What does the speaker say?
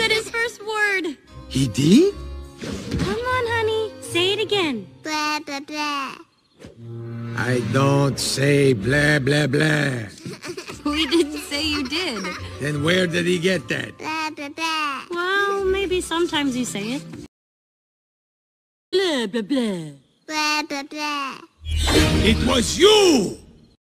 said his first word. He did? Come on, honey. Say it again. Blah, blah, blah. I don't say blah, blah, blah. We didn't say you did. Then where did he get that? Blah, blah, blah. Well, maybe sometimes you say it. Blah, blah, blah. Blah, blah, blah. It was you!